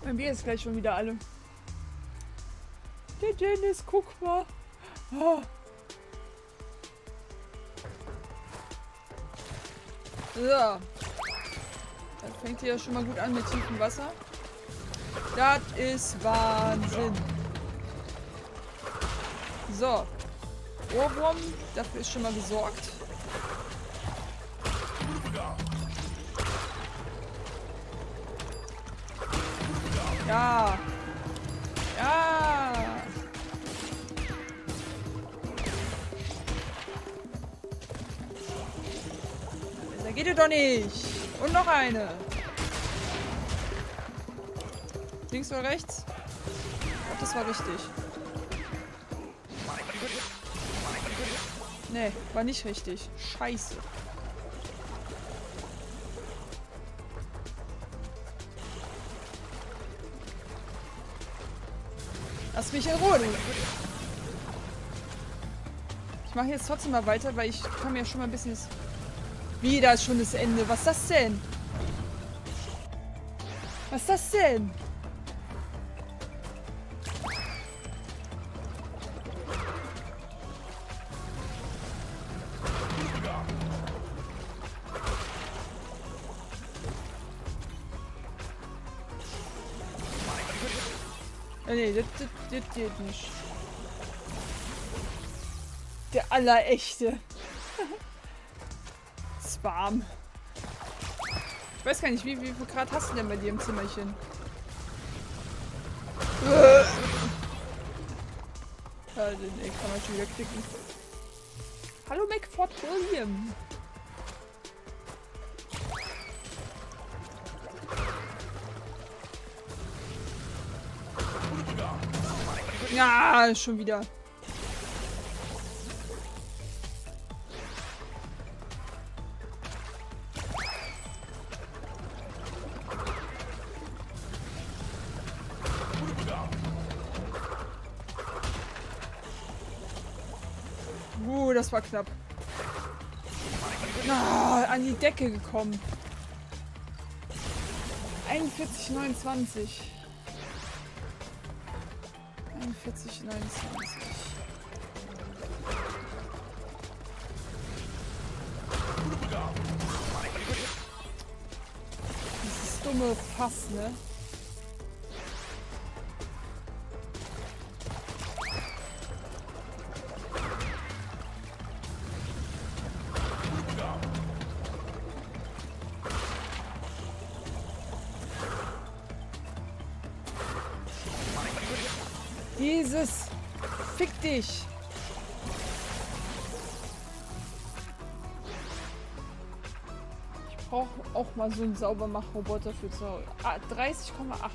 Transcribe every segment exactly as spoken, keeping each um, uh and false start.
Mein Bier ist gleich schon wieder alle. Der Dennis, guck mal. Oh. So. Das fängt hier schon mal gut an mit tiefem Wasser. Das ist Wahnsinn. So. Ohrwurm, dafür ist schon mal gesorgt. Ja. Ja. Da geht es doch nicht. Und noch eine. Links oder rechts? Oh, das war richtig. Nee, war nicht richtig. Scheiße. Lass mich in Ruhe. Ich mache jetzt trotzdem mal weiter, weil ich kann mir schon mal ein bisschen... Das Wie, da ist schon das Ende. Was ist das denn? Was ist das denn? Ja, nee, das, das, das geht nicht. Der allerechte. Spam. Ich weiß gar nicht, wie, wie viel Grad hast du denn bei dir im Zimmerchen? Ja, den ey, kann man schon wieder klicken. Hallo McFort William. Ja, schon wieder. Uh, das war knapp. Ah, an die Decke gekommen. einundvierzig neunundzwanzig. einundvierzig neunundzwanzig. Dieses dumme Fass, ne? Dieses. Fick dich. Ich brauche auch mal so einen Saubermachroboter für zu Hause. Ah, dreißig Komma acht.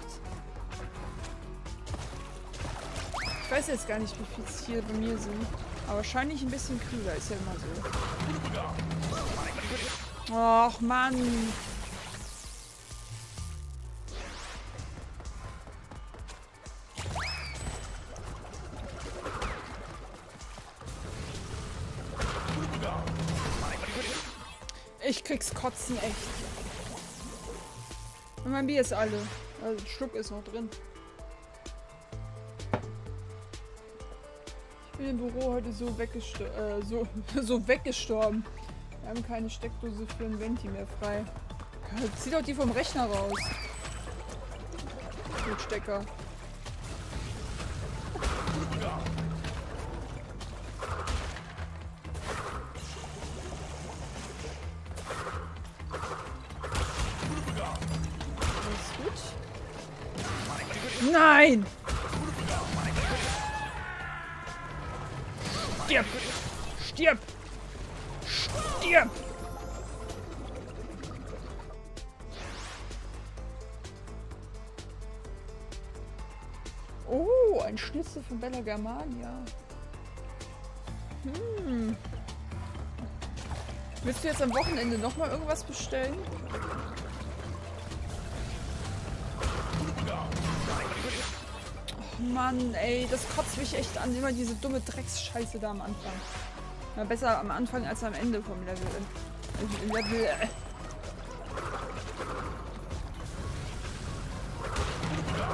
Ich weiß jetzt gar nicht, wie viel es hier bei mir sind. Aber wahrscheinlich ein bisschen kühler, ist ja immer so. Och, Mann. Ich krieg's kotzen, echt. Und mein Bier ist alle. Also ein Schluck ist noch drin. Ich bin im Büro heute so, weggestor äh, so, so weggestorben. Wir haben keine Steckdose für ein Venti mehr frei. Zieh doch die vom Rechner raus. Mit Stecker. Nein! Stirb! Stirb! Stirb! Oh, ein Schnitzel von Bella Germania. Hm. Willst du jetzt am Wochenende nochmal irgendwas bestellen? Mann, ey, das kotzt mich echt an. Immer diese dumme Drecksscheiße da am Anfang. Na, besser am Anfang als am Ende vom Level. Level. Äh.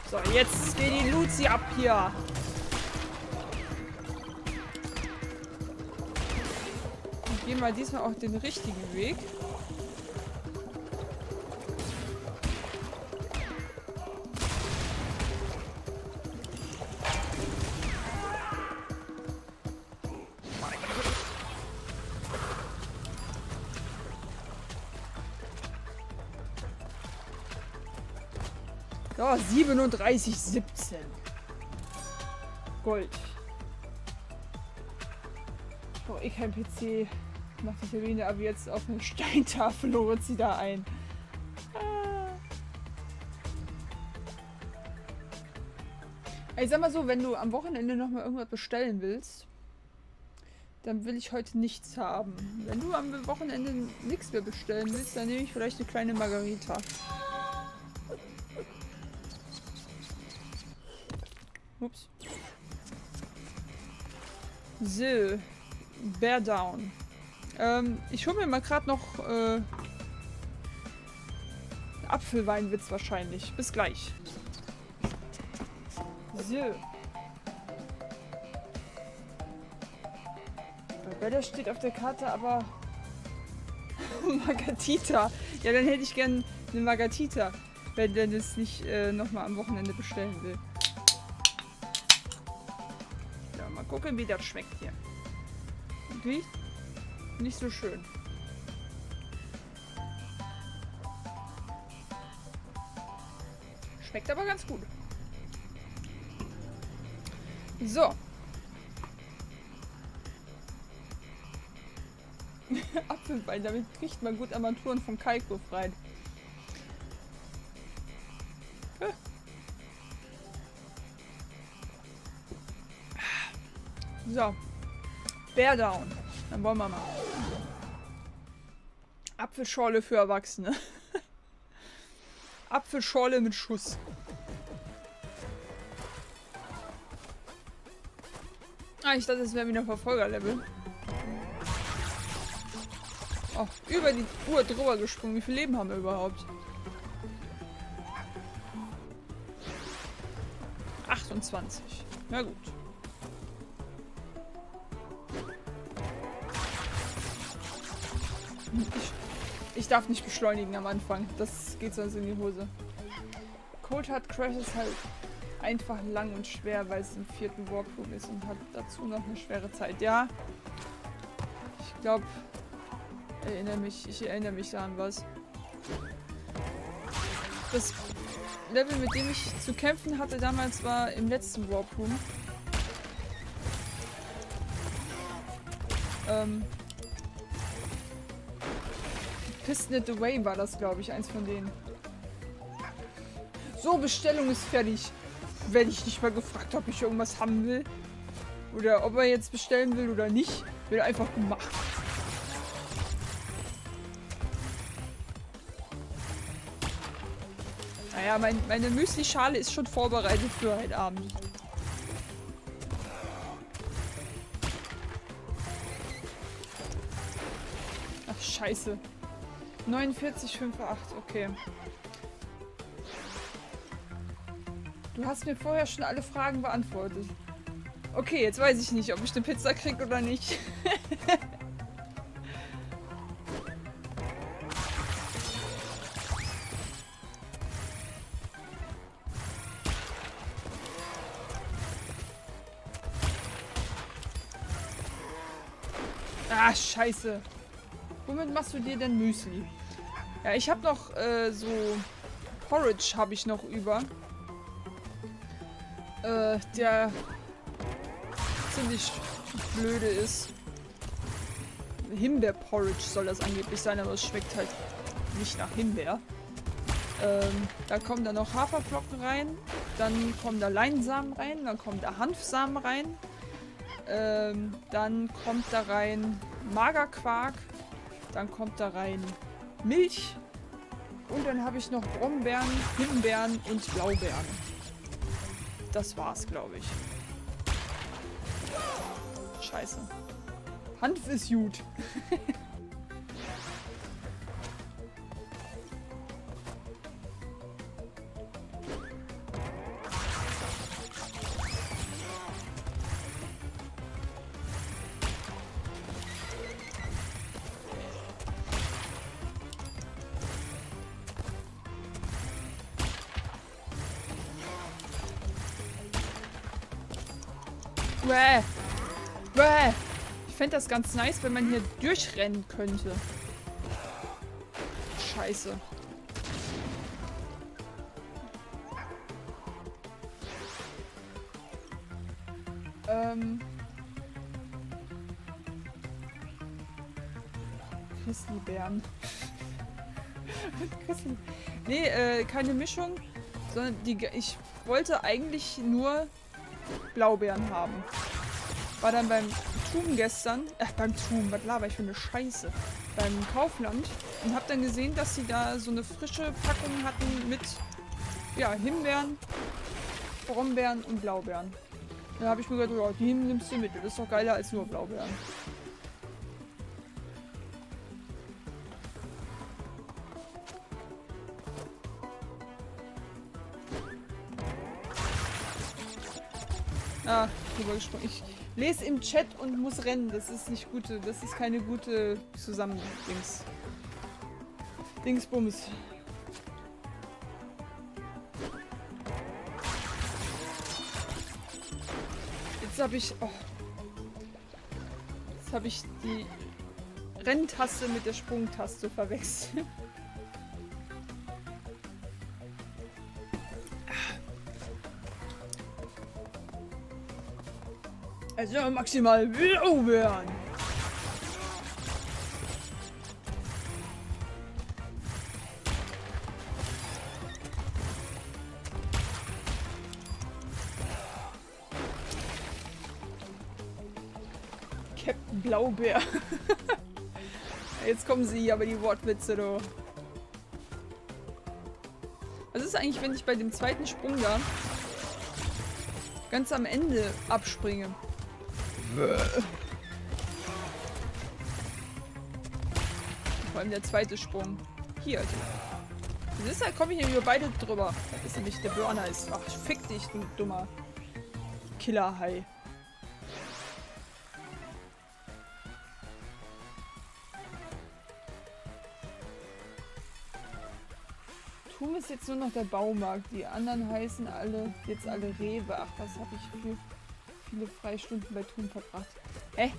So, jetzt geht die Luzi ab hier. Und gehen wir diesmal auch den richtigen Weg. Ja, siebenunddreißig siebzehn. Gold. Ich brauche eh kein P C. Macht die Termine aber jetzt auf eine Steintafel holt sie da ein. Ah. Ich sag mal so, wenn du am Wochenende nochmal irgendwas bestellen willst, dann will ich heute nichts haben. Wenn du am Wochenende nichts mehr bestellen willst, dann nehme ich vielleicht eine kleine Margarita. Ups. So. Bear down. Ähm, ich hole mir mal gerade noch äh, Apfelwein wird's wahrscheinlich. Bis gleich. So. Bella steht auf der Karte, aber Margarita. Ja, dann hätte ich gern eine Margarita, wenn der das nicht äh, nochmal am Wochenende bestellen will. Mal gucken, wie das schmeckt hier. Riecht nicht so schön. Schmeckt aber ganz gut. So. Apfelwein, damit kriegt man gut Armaturen von Kaiko rein. So. Bear down. Dann wollen wir mal. Apfelschorle für Erwachsene. Apfelschorle mit Schuss. Ah, ich dachte, es wäre wieder Verfolgerlevel. Oh, über die Uhr drüber gesprungen. Wie viel Leben haben wir überhaupt? achtundzwanzig. Na gut. Ich, ich darf nicht beschleunigen am Anfang. Das geht sonst in die Hose. Cold Hard Crash ist halt einfach lang und schwer, weil es im vierten Warproom ist und hat dazu noch eine schwere Zeit. Ja, ich glaube, erinnere mich, ich erinnere mich da an was. Das Level, mit dem ich zu kämpfen hatte damals, war im letzten Warproom. Ähm... Pissed It Away war das, glaube ich, eins von denen. So, Bestellung ist fertig. Wenn ich nicht mal gefragt, ob ich irgendwas haben will. Oder ob er jetzt bestellen will oder nicht. Wird einfach gemacht. Naja, mein, meine Müsli-Schale ist schon vorbereitet für heute Abend. Ach, scheiße. neunundvierzig Komma acht, okay. Du hast mir vorher schon alle Fragen beantwortet. Okay, jetzt weiß ich nicht, ob ich eine Pizza kriege oder nicht. Ah, scheiße. Womit machst du dir denn Müsli? Ja, ich habe noch äh, so Porridge habe ich noch über. Äh, der ziemlich blöde ist. Himbeer-Porridge soll das angeblich sein, aber es schmeckt halt nicht nach Himbeer. Ähm, da kommen dann noch Haferflocken rein, dann kommen da Leinsamen rein, dann kommen da Hanfsamen rein, ähm, dann kommt da rein Magerquark, dann kommt da rein Milch und dann habe ich noch Brombeeren, Himbeeren und Blaubeeren. Das war's, glaube ich. Scheiße. Hanf ist gut. Bäh. Bäh. Ich fände das ganz nice, wenn man hier durchrennen könnte. Scheiße. Ähm. Grizzlybären. Grizzly. Nee, äh, keine Mischung, sondern die, ich wollte eigentlich nur Blaubeeren haben. War dann beim Tum gestern, äh, beim Tum, was laber ich für eine Scheiße, beim Kaufland und hab dann gesehen, dass sie da so eine frische Packung hatten mit, ja, Himbeeren, Brombeeren und Blaubeeren. Da habe ich mir gedacht, oh, die nimmst du mit, das ist doch geiler als nur Blaubeeren. Ah, drüber gesprungen. Ich lese im Chat und muss rennen. Das ist nicht gute, das ist keine gute Zusammendings. Dingsbums. Jetzt habe ich, oh. Jetzt habe ich die Renntaste mit der Sprungtaste verwechselt. Also maximal Blaubeeren. Captain Blaubeer. Jetzt kommen sie, aber die Wortwitze, du. Was ist eigentlich, wenn ich bei dem zweiten Sprung da ganz am Ende abspringe? Vor allem der zweite Sprung. Hier. Das ist halt, komme ich hier über beide drüber. Das ist nämlich der Burner ist. Ach, fick dich, du dummer Killerhai. Tum ist jetzt nur noch der Baumarkt. Die anderen heißen alle jetzt alle Rewe. Ach, das habe ich für viele Freistunden bei Tum verbracht. Hä?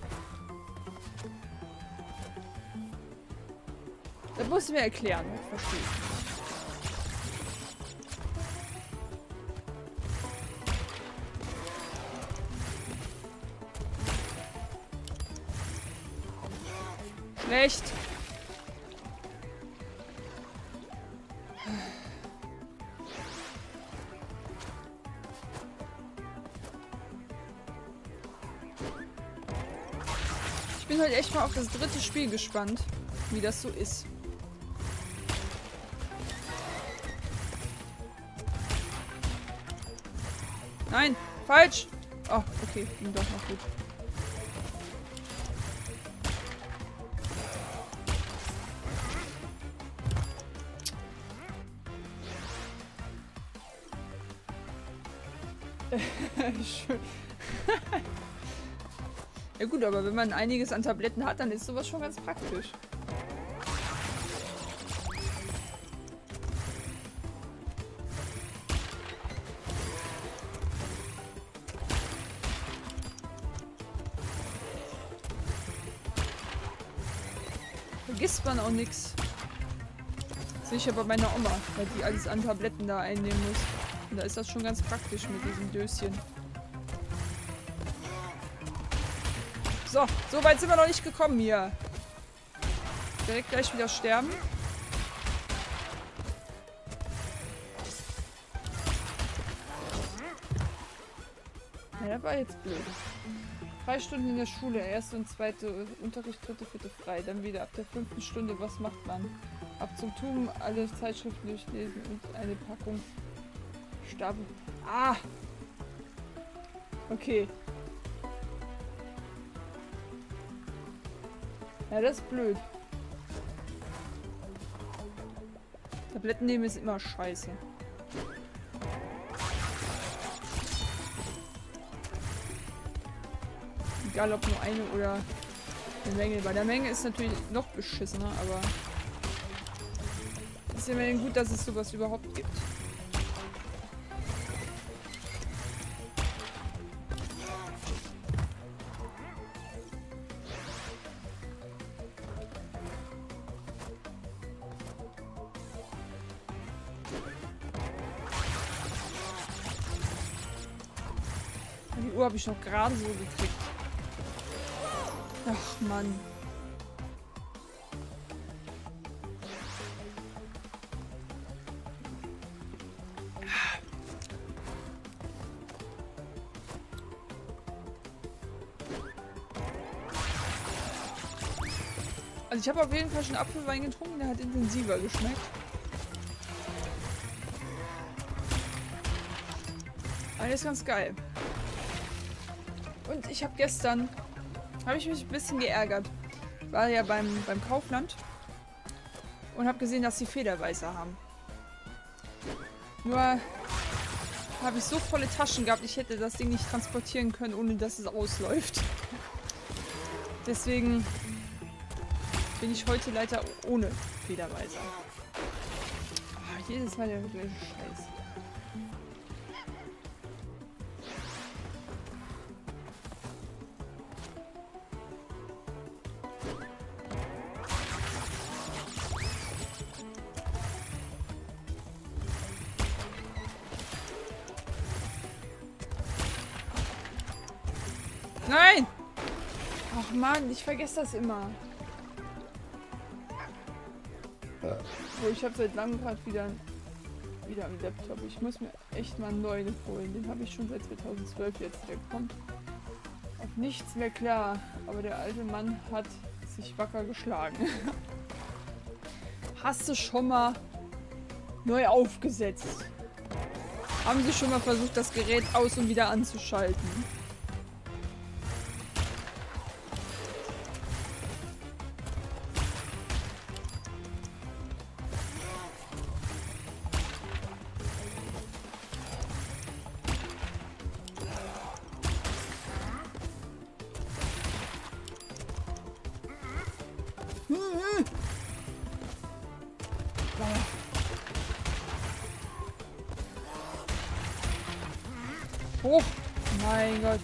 Das musst du mir erklären. Ich verstehe. Schlecht. Ich bin heute echt mal auf das dritte Spiel gespannt, wie das so ist. Nein, falsch! Oh, okay, ging doch noch gut. Schön. Ja gut, aber wenn man einiges an Tabletten hat, dann ist sowas schon ganz praktisch. Vergisst man auch nichts. Sehe ich aber bei meiner Oma, weil die alles an Tabletten da einnehmen muss. Und da ist das schon ganz praktisch mit diesem Döschen. So, so weit sind wir noch nicht gekommen hier. Direkt gleich wieder sterben. Ja, das war jetzt blöd. Drei Stunden in der Schule, erste und zweite Unterricht, dritte, vierte frei. Dann wieder ab der fünften Stunde, was macht man? Ab zum Tum, alle Zeitschriften durchlesen und eine Packung Stapel. Ah! Okay. Ja, das ist blöd. Tabletten nehmen ist immer scheiße. Egal ob nur eine oder eine Menge. Bei der Menge ist natürlich noch beschissener, aber es ist immerhin gut, dass es sowas überhaupt gibt. Die Uhr habe ich noch gerade so gekriegt. Ach, Mann. Also ich habe auf jeden Fall schon Apfelwein getrunken, der hat intensiver geschmeckt. Alles ganz geil. Und ich habe gestern, habe ich mich ein bisschen geärgert. Ich war ja beim, beim Kaufland und habe gesehen, dass sie Federweißer haben. Nur habe ich so volle Taschen gehabt, ich hätte das Ding nicht transportieren können, ohne dass es ausläuft. Deswegen bin ich heute leider ohne Federweißer. Oh, jedes Mal der gleiche Scheiß. Nein! Ach Mann, ich vergesse das immer. Oh, ich habe seit langem gerade wieder, wieder einen Laptop. Ich muss mir echt mal einen neuen holen. Den habe ich schon seit zweitausendzwölf jetzt. Der kommt auf nichts mehr klar. Aber der alte Mann hat sich wacker geschlagen. Hast du schon mal neu aufgesetzt? Haben Sie schon mal versucht, das Gerät aus- und wieder anzuschalten? Oh, mein Gott.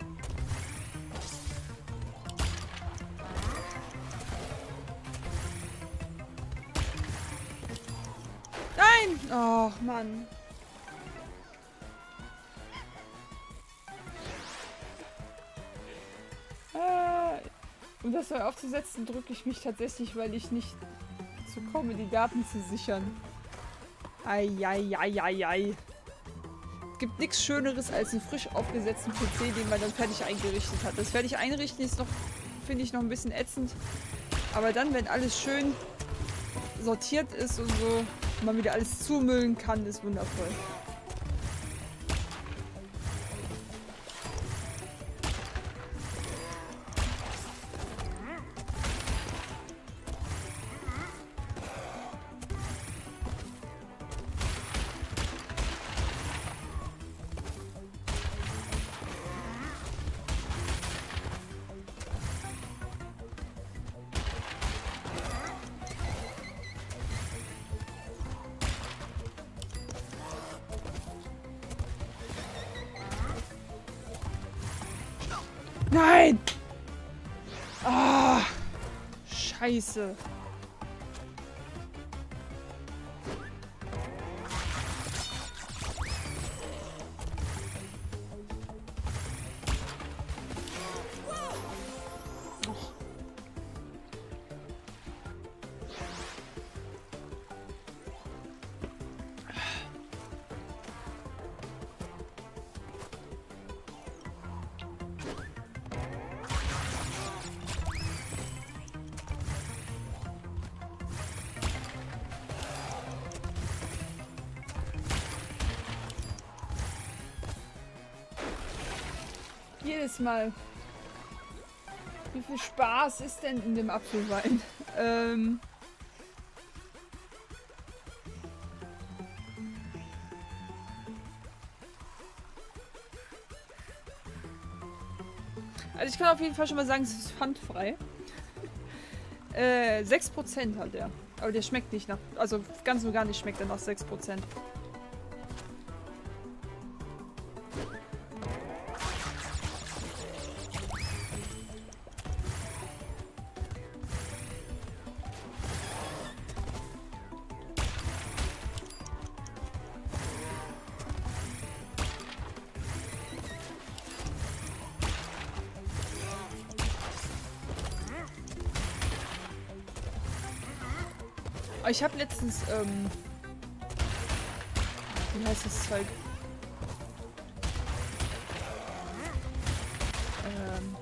Nein! Ach, Mann. Äh, um das neu aufzusetzen, drücke ich mich tatsächlich, weil ich nicht dazu komme, die Daten zu sichern. Eieieiei. Es gibt nichts Schöneres als einen frisch aufgesetzten P C, den man dann fertig eingerichtet hat. Das fertig einrichten ist noch, finde ich, noch ein bisschen ätzend. Aber dann, wenn alles schön sortiert ist und so, und man wieder alles zumüllen kann, ist wundervoll. Nein! Ah! Scheiße. Jedes Mal. Wie viel Spaß ist denn in dem Apfelwein? ähm. Also ich kann auf jeden Fall schon mal sagen, es ist pfandfrei. äh, sechs Prozent hat er. Aber der schmeckt nicht nach... Also ganz und gar nicht schmeckt er nach sechs Prozent. Oh, ich habe letztens, ähm... wie heißt das Zeug? Ähm...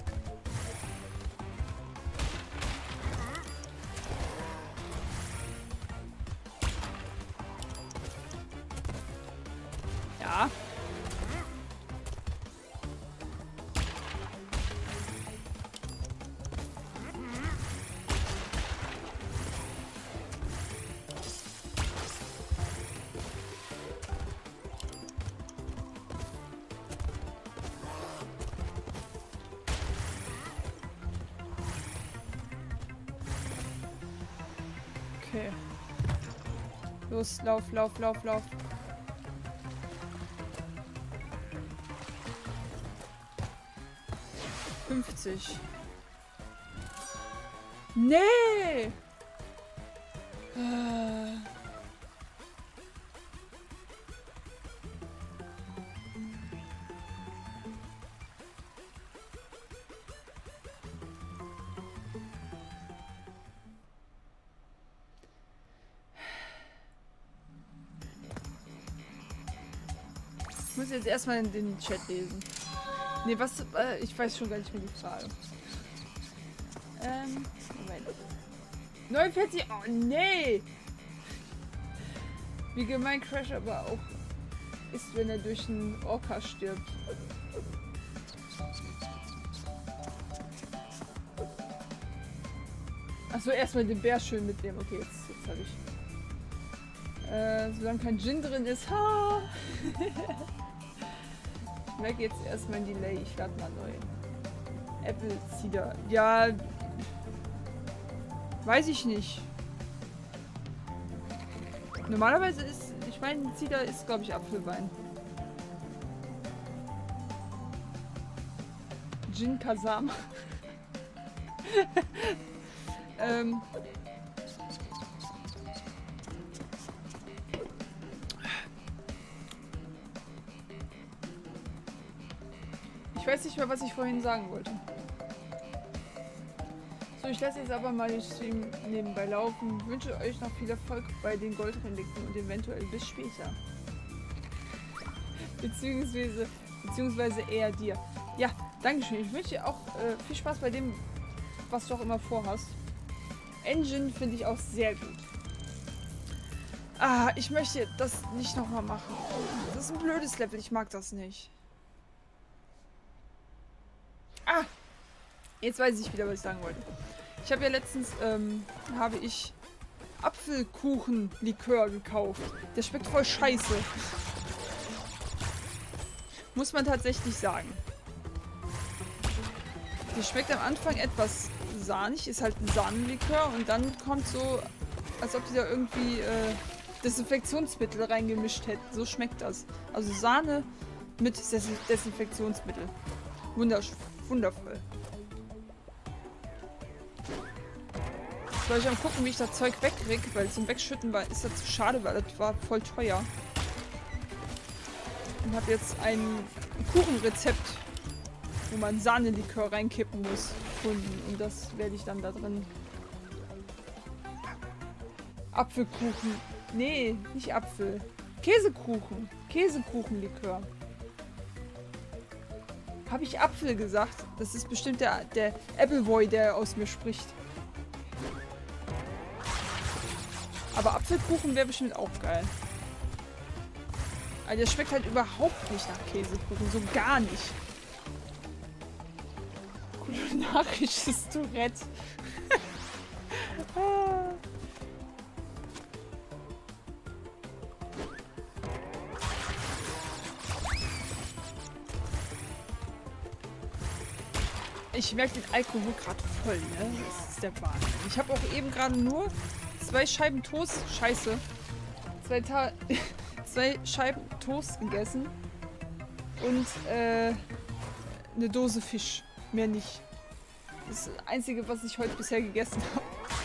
Ja. Okay. Los, lauf, lauf, lauf, lauf. fünfzig. Nee! Äh. Ich muss jetzt erstmal in den Chat lesen. Nee, was? Äh, ich weiß schon gar nicht mehr die Frage. Ähm, Moment. neunundvierzig? Oh, nee! Wie gemein Crash aber auch ist, wenn er durch einen Orca stirbt. Achso, erstmal den Bär schön mitnehmen. Okay, jetzt, jetzt habe ich. Äh, solange kein Gin drin ist. Ha! Ich merke jetzt erstmal ein Delay. Ich lade mal neu. Apple Cider. Ja. Weiß ich nicht. Normalerweise ist. Ich meine, Cider ist, glaube ich, Apfelwein. Gin Kasam. ähm. Ich weiß nicht mehr, was ich vorhin sagen wollte. So, ich lasse jetzt aber mal den Stream nebenbei laufen. Wünsche euch noch viel Erfolg bei den Goldrelikten und eventuell bis später. Beziehungsweise, beziehungsweise eher dir. Ja, dankeschön. Ich wünsche dir auch äh, viel Spaß bei dem, was du auch immer vorhast. Engine finde ich auch sehr gut. Ah, ich möchte das nicht nochmal machen. Das ist ein blödes Level. Ich mag das nicht. Ah! Jetzt weiß ich wieder, was ich sagen wollte. Ich habe ja letztens, ähm, habe ich Apfelkuchenlikör gekauft. Der schmeckt voll scheiße. Muss man tatsächlich sagen. Der schmeckt am Anfang etwas sahnig, ist halt ein Sahnenlikör und dann kommt so, als ob die da irgendwie äh, Desinfektionsmittel reingemischt hätten. So schmeckt das. Also Sahne mit Des Desinfektionsmittel. Wundersch wundervoll. Soll ich am gucken, wie ich das Zeug wegkriege, weil zum Wegschütten war, ist das zu schade, weil das war voll teuer. Und habe jetzt ein Kuchenrezept, wo man Sahnelikör reinkippen muss, gefunden. Und das werde ich dann da drin. Apfelkuchen. Nee, nicht Apfel. Käsekuchen. Käsekuchenlikör. Habe ich Apfel gesagt? Das ist bestimmt der, der Appleboy, der aus mir spricht. Aber Apfelkuchen wäre bestimmt auch geil. Aber der schmeckt halt überhaupt nicht nach Käsekuchen. So gar nicht. Kulinarisches Tourette. ah. Ich merke den Alkohol gerade voll, ne? Das ist der Wahnsinn. Ich habe auch eben gerade nur zwei Scheiben Toast, scheiße, zwei, Ta zwei Scheiben Toast gegessen und äh, eine Dose Fisch. Mehr nicht. Das ist das Einzige, was ich heute bisher gegessen habe.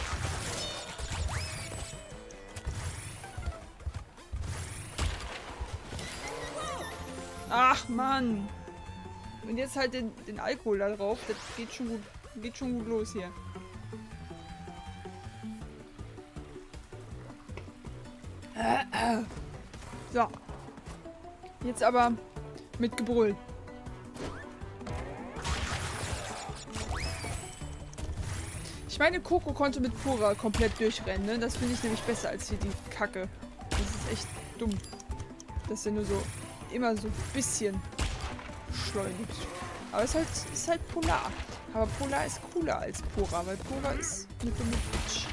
Ach Mann. Und jetzt halt den, den Alkohol da drauf. Das geht schon gut, geht schon gut los hier. So. Jetzt aber mit Gebrüll. Ich meine, Coco konnte mit Pura komplett durchrennen, ne? Das finde ich nämlich besser als hier die Kacke. Das ist echt dumm. Dass er nur so immer so ein bisschen schleunigt. Aber es ist halt, ist halt Polar. Aber Polar ist cooler als Pura, weil Pura ist eine dumme Bitch.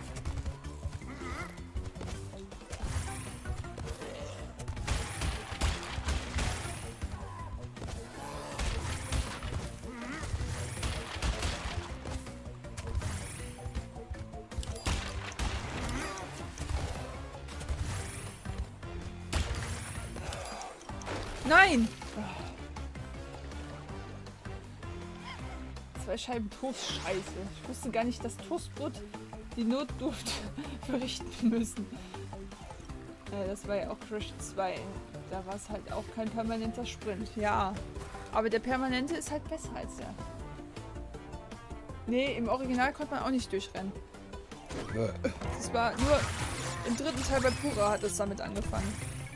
Nein! Zwei Scheiben Toast, scheiße. Ich wusste gar nicht, dass Toastbrot die Notdurft verrichten müssen. Ja, das war ja auch Crash zwei. Da war es halt auch kein permanenter Sprint. Ja, aber der permanente ist halt besser als der. Nee, im Original konnte man auch nicht durchrennen. Das war nur im dritten Teil bei Pura hat es damit angefangen.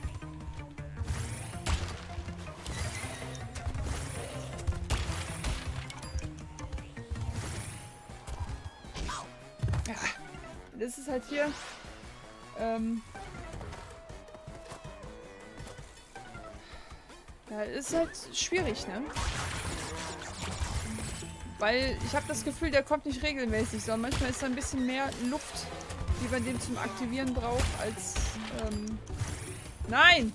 Das ist halt hier ähm, ja, ist halt schwierig, ne? Weil ich habe das Gefühl, der kommt nicht regelmäßig, sondern manchmal ist da ein bisschen mehr Luft, die man dem zum Aktivieren braucht, als ähm, nein!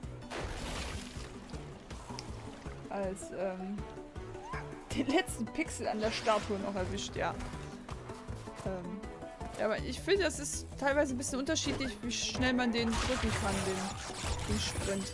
Als ähm, den letzten Pixel an der Statue noch erwischt, ja. Ähm, Ja, aber ich finde, das ist teilweise ein bisschen unterschiedlich, wie schnell man den drücken kann, den, den Sprint.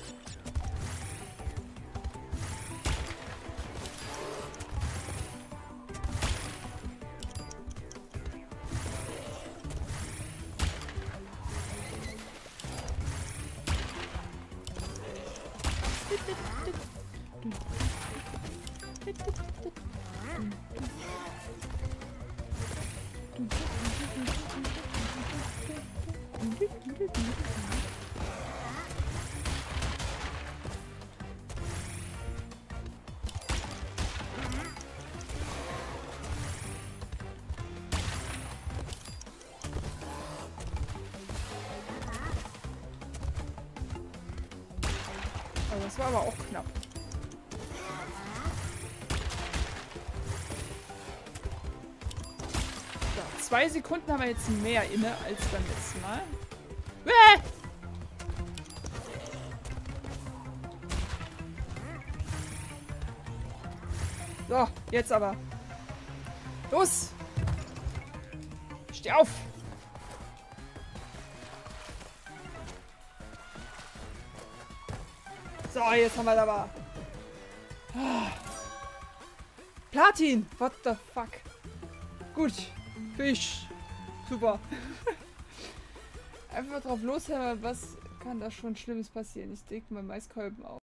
Oh, das war aber auch knapp. So, zwei Sekunden haben wir jetzt mehr inne als beim letzten Mal. Bäh! So, jetzt aber. Los! Steh auf! So, jetzt haben wir aber. Platin! What the fuck? Gut. Fisch. Super. Einfach drauf loshören, was kann da schon Schlimmes passieren? Ich decke mal Maiskolben auf.